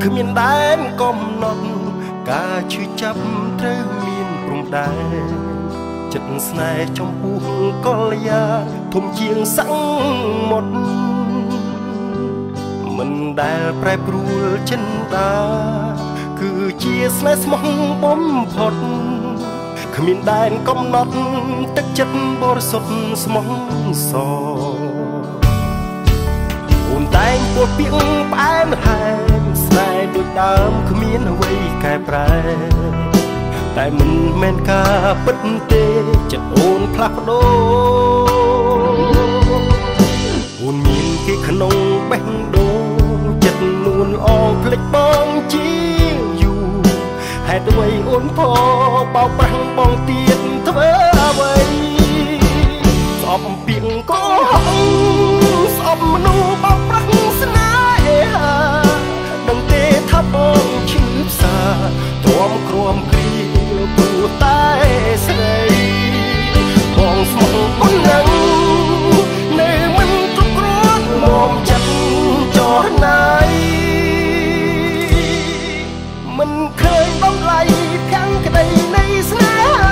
គ្មានដែនកំណត់ការឈឺចាប់ត្រូវមានព្រំដែនចិត្តស្នេហ៍ចំពោះកល្យាធំជាងសង្មុតមិនដែលប្រែប្រួលចិន្តាគឺជាស្នេហ៍ស្មោះបំផុតគ្មានដែនកំណត់ទឹកចិត្តបរិសុទ្ធស្មោះសរអូនតែងពោលពាក្យផ្អែមហែមស្នេហ៍ដូចដើមគ្មានអ្វីកែប្រែតែមិនមែនការពិតទេចិត្តអូនផ្លាស់ប្ដូរអូនមានគេក្នុងបេះដូងចិត្តនួនអងភ្លេចបងជាយូរហេតុអ្វីអូនពោបោកប្រាំងបងទៀតធ្វើអ្វីស្អប់ពីងកោស្អប់មនុស្សបោកប្រាំងស្នេហាដឹងទេថាបងឈឺផ្សាទ្រាំក្រំគ្រាព្រោះតែស្រីបងស្មោះប៉ុណ្ណឹងនៅមិនគ្រប់គ្រាន់មកចិត្តចោះណាយមិនឃើញបំឡៃខាងក្តីនៃស្នេហា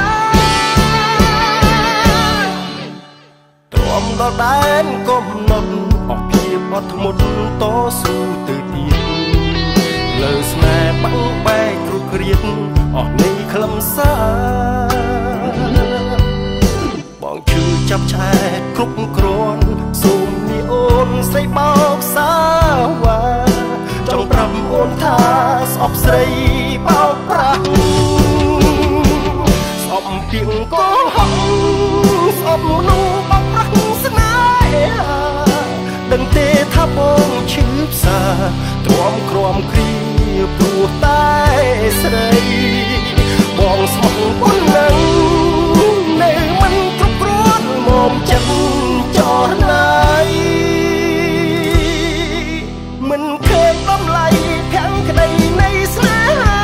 ទ្រាំដល់ដែនកំណត់អស់ភាពអត់ធ្មត់តស៊ូទៅទៀតលើស្នេហ៍បាំងបែកគ្រោះគ្រៀតអស់នៃខ្លឹមសារបងឈឺចាប់ឆែកគ្រប់គ្រាន់សូមលាអូនស្រីបោកសាវ៉ាចង់ប្រាប់អូនថាស្អប់ស្រីបោកប្រាស់ស្អប់ពីងកោហងស្អប់មនុស្សបោកប្រាស់ស្នេហាដឹងទេថាបងឈឺផ្សាទ្រាំក្រំគ្រាព្រោះតែស្រីបងស្មោះប៉ុណ្ណឹងនៅមិនគ្រប់គ្រាន់មកចិត្តចោះណាយមិនឃើញបំឡៃខាងក្តីនៃស្នេហា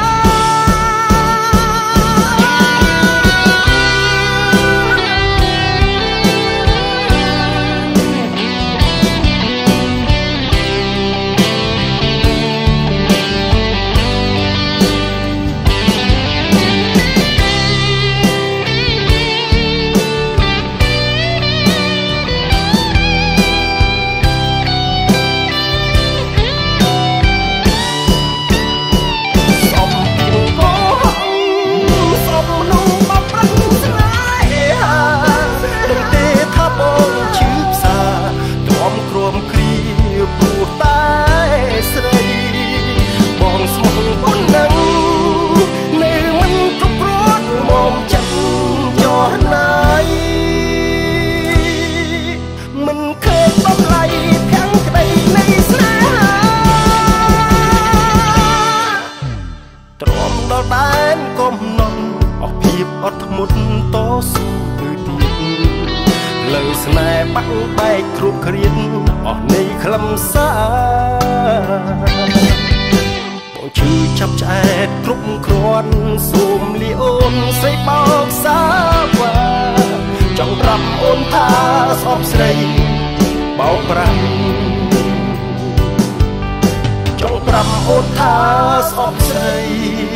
ដែនកំណត់អស់ភាពអត់ធ្មត់តស៊ូទៅទៀតលើស្នេហ៍បាក់បែកគ្រប់គ្រាអស់នៃខ្លឹមសារបងឈឺចាប់ឆ្អែតគ្រប់គ្រាន់សូមលាអូនស្រីបោកសាវ៉ាចង់ប្រាប់អូនថាស្អប់ស្រីបោកប្រាំងចង់ប្រាប់អូនថាស្អប់ស្រី